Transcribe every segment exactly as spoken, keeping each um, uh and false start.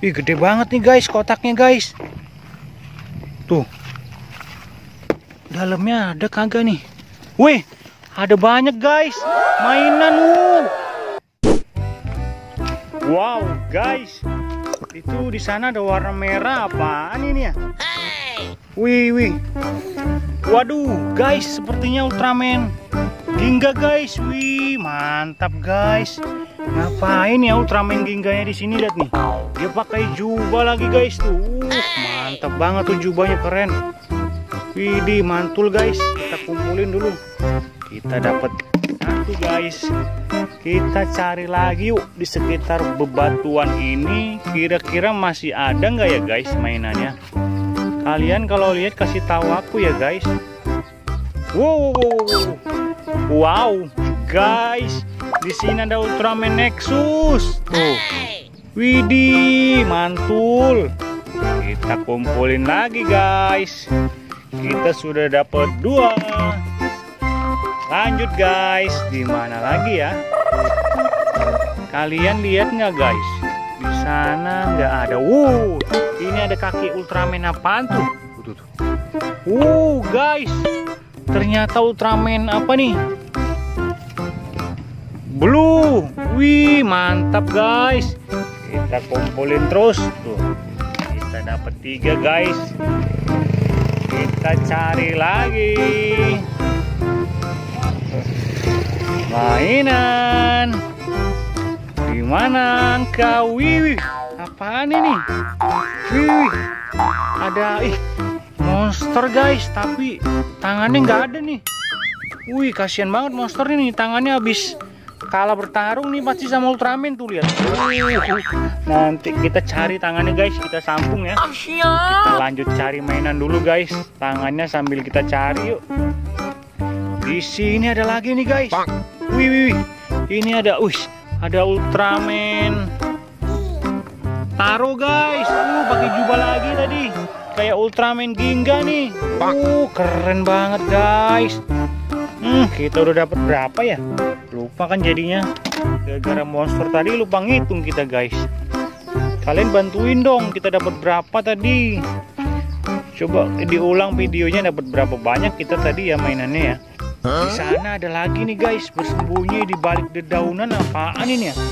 Ih, gede banget nih guys kotaknya guys. Tuh. Dalamnya ada kagak nih? Wih, ada banyak guys. Mainan wuh. Wow, guys. Itu di sana ada warna merah apaan ini ya? Wih, wih. Waduh, guys, sepertinya Ultraman Ginga guys. Wih, mantap guys. Ngapain ya Ultraman Ginganya di sini, lihat nih. Dia pakai jubah lagi guys tuh. Uh, mantap banget tuh jubahnya, keren. Widih, mantul guys. Kita kumpulin dulu. Kita dapat satu guys. Kita cari lagi yuk di sekitar bebatuan ini. Kira-kira masih ada nggak ya guys mainannya? Kalian kalau lihat kasih tahu aku ya guys. Wow, wow guys. Di sini ada Ultraman Nexus. Tuh. Widih, mantul. Kita kumpulin lagi guys. Kita sudah dapat dua. Lanjut guys, di mana lagi ya? Kalian lihat nggak guys? Di sana nggak ada. Wuh, ini ada kaki Ultraman apaan tuh? Tuh, tuh. Wuh guys, ternyata Ultraman apa nih? Blue. Wih, mantap guys. Kita kumpulin terus tuh. Kita dapat tiga guys. Kita cari lagi mainan. Di mana engkau? Wih, apaan ini? Wih, ada ih monster guys, tapi tangannya nggak ada nih. Wih, kasihan banget monster ini, tangannya habis kalah bertarung nih pasti sama Ultraman tuh, lihat. Nanti kita cari tangannya guys, kita sambung ya. Kita lanjut cari mainan dulu guys, tangannya sambil kita cari yuk. Di sini ada lagi nih guys. Wih, wih, wih. Ini ada, wih, ada Ultraman Taro guys. Uh, pakai jubah lagi tadi, kayak Ultraman Ginga nih. Uh, keren banget guys. Hmm, kita udah dapat berapa ya? Lupa kan jadinya. Gara-gara monster tadi lupa ngitung kita guys. Kalian bantuin dong, kita dapat berapa tadi? Coba diulang videonya, dapat berapa banyak kita tadi ya mainannya ya. Di sana ada lagi nih guys, bersembunyi di balik dedaunan. Apaan ini ya?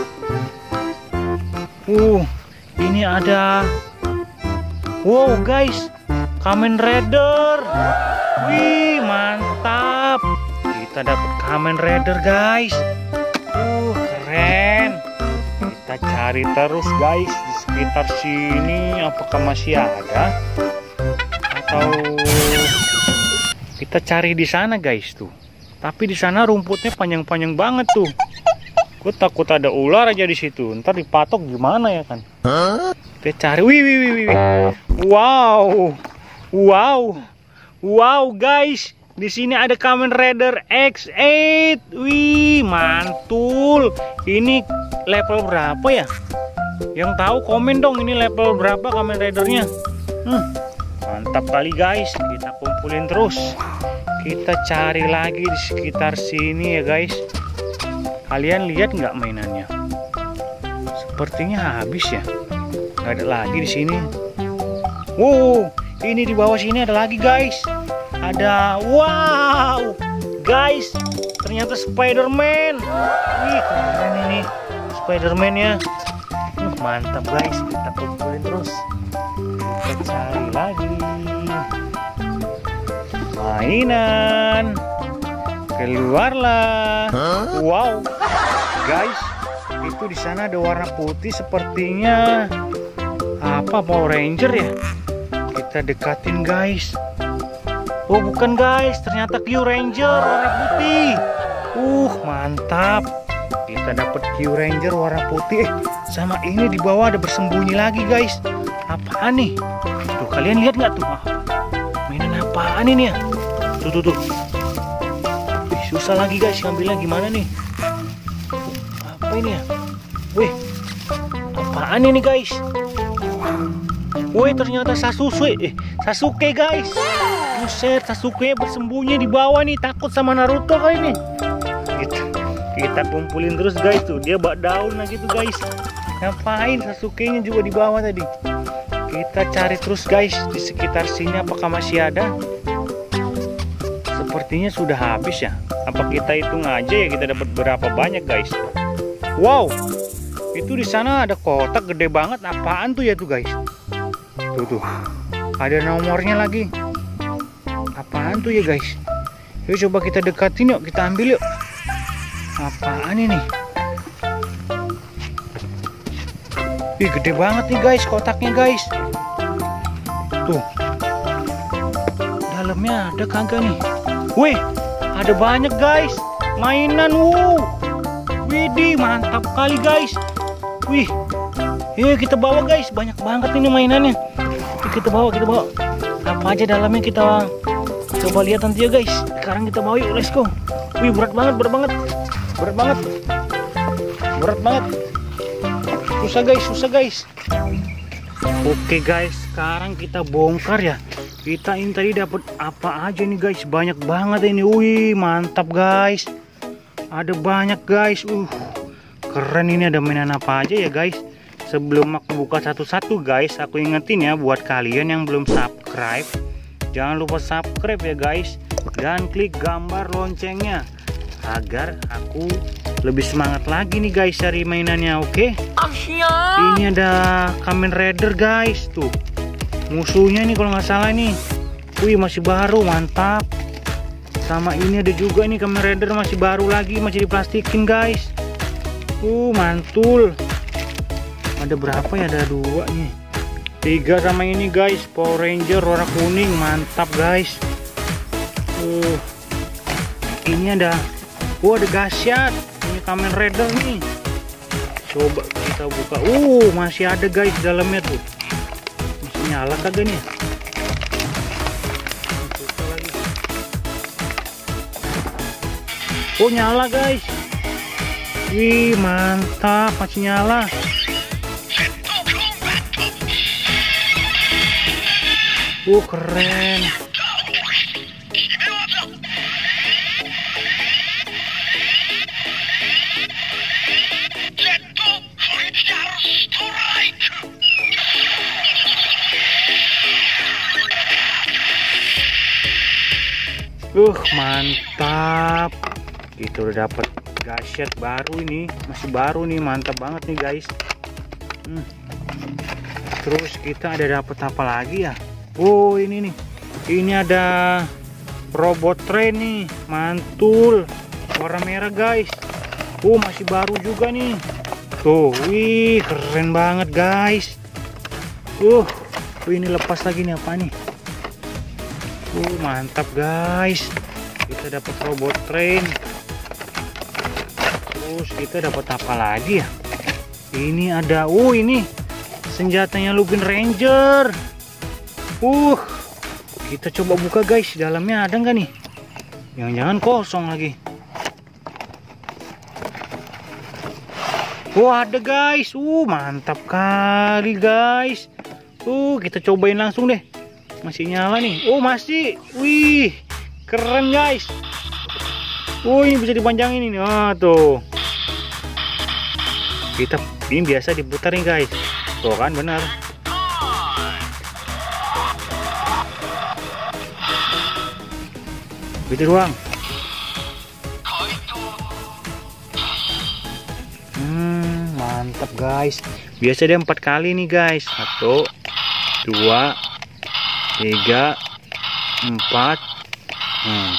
Uh, ini ada. Wow guys, Kamen Rider. Wih, mantap. Kita dapat Kamen Rider guys. Uh, keren. Kita cari terus guys di sekitar sini. Apakah masih ada? Atau kita cari di sana guys tuh. Tapi di sana rumputnya panjang-panjang banget tuh. Gue takut ada ular aja di situ. Ntar dipatok gimana ya kan? Kita cari. Wih, wih, wih, wih. Wow, wow, wow guys. Di sini ada Kamen Rider X delapan. Wih, mantul. Ini level berapa ya? Yang tahu komen dong, ini level berapa Kamen Ridernya? Hmm, mantap kali guys. Kita kumpulin terus. Kita cari lagi di sekitar sini ya guys. Kalian lihat nggak mainannya? Sepertinya habis ya. Nggak ada lagi di sini. Wow, ini di bawah sini ada lagi guys. Ada, wow, guys, ternyata Spider-Man. Wih, keren ini Spider-Man-nya. Uh, mantap guys, kita kumpulin terus. Kita cari lagi mainan. Keluarlah. Wow, guys, itu di sana ada warna putih, sepertinya apa, Power Ranger ya? Kita dekatin guys. Oh bukan guys, ternyata Q Ranger warna putih. Uh, mantap. Kita dapat Q Ranger warna putih. Eh, sama ini di bawah ada bersembunyi lagi guys. Apaan nih? Tuh, kalian lihat nggak tuh? Ah, mainan apaan ini ya? Tuh, tuh, tuh. Wih, susah lagi guys, ngambilnya gimana nih? Apa ini ya? Wih, apaan ini guys? Wih, ternyata Sasuke. Eh, Sasuke guys. Buset, Sasuke bersembunyi di bawah nih, takut sama Naruto kali ini. Kita, kita kumpulin terus guys tuh, dia bak daun lagi tuh guys. Ngapain Sasuke-nya juga di bawah tadi? Kita cari terus guys di sekitar sini, apakah masih ada? Sepertinya sudah habis ya. Apa kita hitung aja ya kita dapat berapa banyak guys? Wow, itu di sana ada kotak gede banget. Apaan tuh ya tuh guys? Tuh tuh, ada nomornya lagi. Apaan tuh ya guys? Yuk coba kita dekatin yuk, kita ambil yuk. Apaan ini? Ih, gede banget nih guys kotaknya guys. Tuh, dalamnya ada kagak nih? Wih, ada banyak guys mainan. Wow, widih, mantap kali guys. Wih, yuk kita bawa guys, banyak banget ini mainannya. Yuk, kita bawa, kita bawa. Apa aja dalamnya kita coba lihat nanti ya guys. Sekarang kita bawa yuk, let's go. Wih, berat banget, berat banget, berat banget, berat banget. Susah guys, susah guys. Oke guys, sekarang kita bongkar ya. Kita ini tadi dapat apa aja nih guys? Banyak banget ini. Wih, mantap guys. Ada banyak guys. Uh, keren ini, ada mainan apa aja ya guys? Sebelum aku buka satu-satu guys, aku ingetin ya buat kalian yang belum subscribe, jangan lupa subscribe ya guys, dan klik gambar loncengnya agar aku lebih semangat lagi nih guys cari mainannya. Oke? Ini ada Kamen Rider guys, tuh musuhnya nih kalau nggak salah nih. Wih, masih baru, mantap. Sama ini ada juga nih Kamen Rider, masih baru lagi, masih diplastikin guys. Uh, mantul. Ada berapa ya? Ada dua nih, tiga sama ini guys, Power Ranger warna kuning, mantap guys. Uh, ini ada, oh ada Gasyat, ini Kamen Rider nih. Coba kita buka. Uh, masih ada guys dalamnya tuh. Masih nyala kagak nih? Oh, nyala guys. Wih, mantap, masih nyala. Uh, keren. Uh, mantap. Kita udah dapat Gasyat baru ini, masih baru nih, mantap banget nih guys. Hmm. Terus kita ada dapat apa lagi ya? Oh, ini nih. Ini ada robot train nih, mantul. Warna merah guys. Oh, masih baru juga nih. Tuh, wih, keren banget guys. Uh, ini lepas lagi nih, apa nih? Uh, mantap guys. Kita dapat robot train. Terus kita dapat apa lagi ya? Ini ada, oh ini senjatanya Lupin Ranger. Uh, kita coba buka guys, dalamnya ada nggak nih? Jangan-jangan kosong lagi. Wah, ada guys. Uh, mantap kali guys. Uh, kita cobain langsung deh. Masih nyala nih. Oh, masih. Wih, keren guys. Oh, ini bisa dipanjangin ini. Ah, tuh. Kita ini biasa diputar nih guys. Tuh kan, benar. Gitu doang. Hmm, mantap guys. Biasa dia empat kali nih guys. Satu, dua, tiga, empat. Hmm.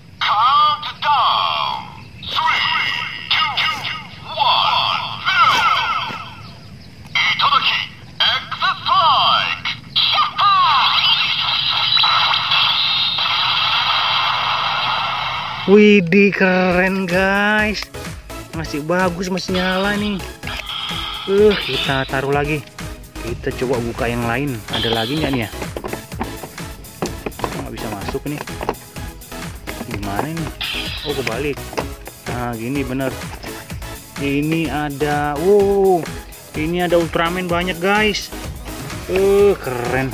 Widih, keren guys. Masih bagus, masih nyala nih. Uh, kita taruh lagi. Kita coba buka yang lain. Ada lagi nggak nih ya? Nggak bisa masuk nih. Gimana ini? Oh, kebalik. Nah, gini bener. Ini ada, wow, ini ada Ultraman banyak guys. Uh, keren.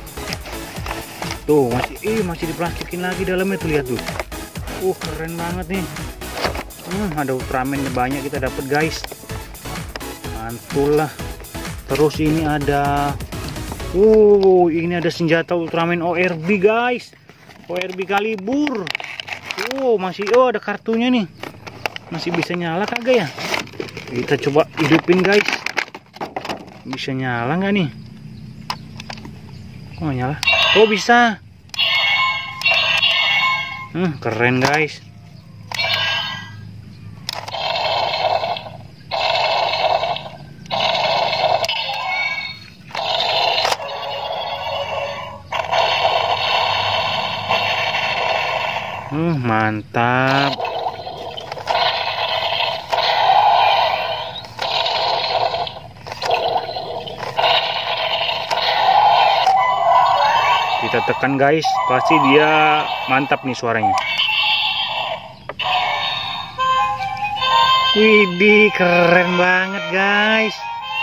Tuh masih, eh masih diplastikin lagi dalamnya tuh, lihat tuh. Uh, keren banget nih. Hmm, ada Ultraman banyak kita dapat guys. mantul lah. Terus ini ada, uh, ini ada senjata Ultraman O R B guys, O R B Kalibur. Oh masih, oh ada kartunya nih, masih bisa nyala kagak ya? Kita coba hidupin guys, bisa nyala nggak nih? Kok nggak nyala? Oh bisa. Hmm, keren guys. Hmm, mantap. Kita tekan guys, pasti dia mantap nih suaranya. Widih, keren banget guys.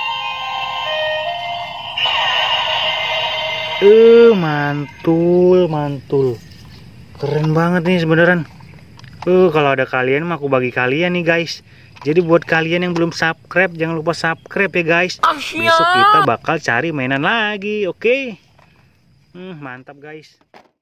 Eh, mantul, mantul. Keren banget nih sebeneran. Eh, kalau ada kalian mah aku bagi kalian nih guys. Jadi buat kalian yang belum subscribe, jangan lupa subscribe ya guys. Besok kita bakal cari mainan lagi, oke? Okay? Hmm, mantap guys.